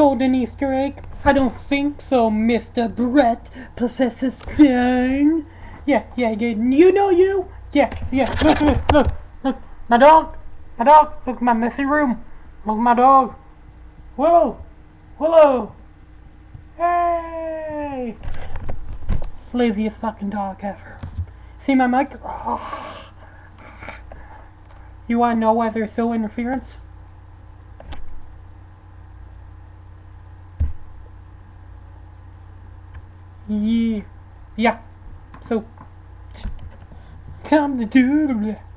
golden Easter egg? I don't think so, Mr. Brett, Professor Stone. Yeah, you know you? Yeah, look at this, look, my dog, look at my messy room, look at my dog. Willow, hey! Laziest fucking dog ever. See my mic? Oh. You wanna know why there's so interference? Yeah. So, time to do the